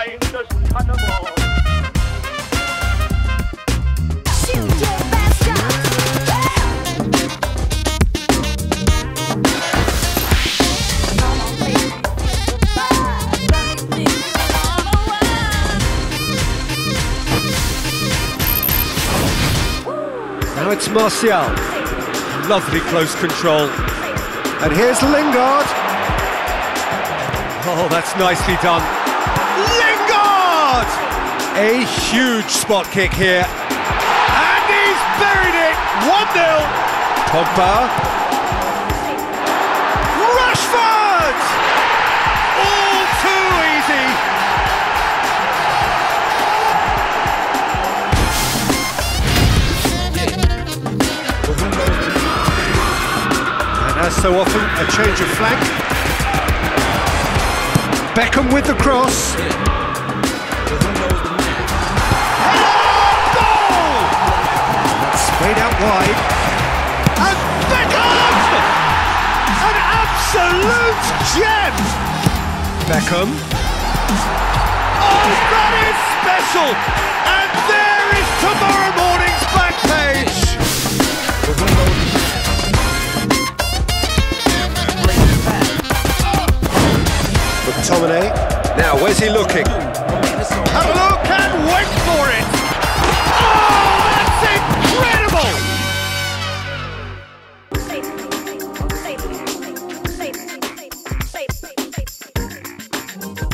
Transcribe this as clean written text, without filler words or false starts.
feines Cannonball. Shoot your best shot. Now it's Martial. Lovely close control. And here's Lingard. Oh, that's nicely done. Lingard! A huge spot kick here. And he's buried it. 1-0. Pogba. Rashford! All too easy. And as so often, a change of flank. Beckham with the cross. Goal! That's sprayed out wide. And Beckham! An absolute gem! Beckham. Oh, that is special! And there is tomorrow morning's back page! McTominay. Now, where's he looking? Have a look and wait for it! Oh, that's incredible!